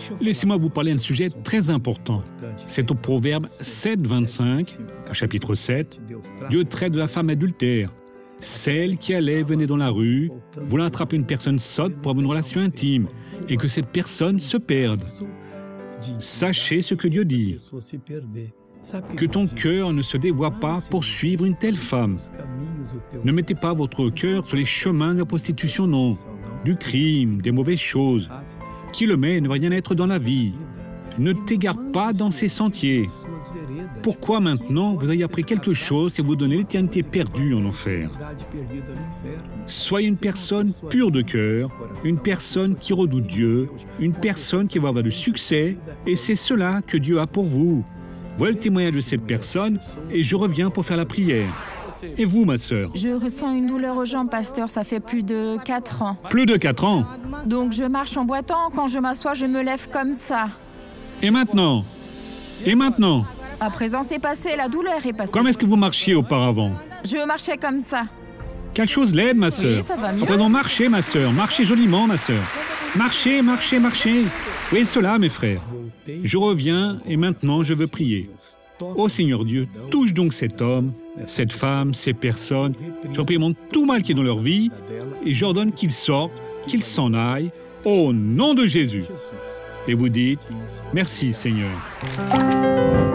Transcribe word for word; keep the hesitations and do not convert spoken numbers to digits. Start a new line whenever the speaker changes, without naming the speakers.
Laissez-moi vous parler d'un sujet très important. C'est au Proverbe sept, vingt-cinq, au chapitre sept, Dieu traite de la femme adultère, celle qui allait, venait dans la rue, voulant attraper une personne sotte pour avoir une relation intime, et que cette personne se perde. Sachez ce que Dieu dit. Que ton cœur ne se dévoie pas pour suivre une telle femme. Ne mettez pas votre cœur sur les chemins de la prostitution, non, du crime, des mauvaises choses. Qui le met ne va rien être dans la vie. Ne t'égare pas dans ces sentiers. Pourquoi maintenant vous avez appris quelque chose qui vous donne l'éternité perdue en enfer? Soyez une personne pure de cœur, une personne qui redoute Dieu, une personne qui va avoir du succès, et c'est cela que Dieu a pour vous. Voilà le témoignage de cette personne, et je reviens pour faire la prière. Et vous, ma sœur?
Je ressens une douleur aux jambes, pasteur, ça fait plus de quatre ans.
Plus de quatre ans?
Donc je marche en boitant, quand je m'assois, je me lève comme ça.
Et maintenant? Et maintenant?
À présent, c'est passé, la douleur est passée.
Comment est-ce que vous marchiez auparavant?
Je marchais comme ça.
Quelque chose l'aide, ma sœur.
Oui, ça va mieux.
À présent, marchez, ma sœur. Marchez joliment, ma sœur. Marchez, marchez, marchez. Oui, cela, mes frères. Je reviens et maintenant, je veux prier. Ô Seigneur Dieu, touche donc cet homme, cette femme, ces personnes. Je représente tout mal qui est dans leur vie et j'ordonne qu'ils sortent, qu'ils s'en aillent, au nom de Jésus. Et vous dites, merci Seigneur.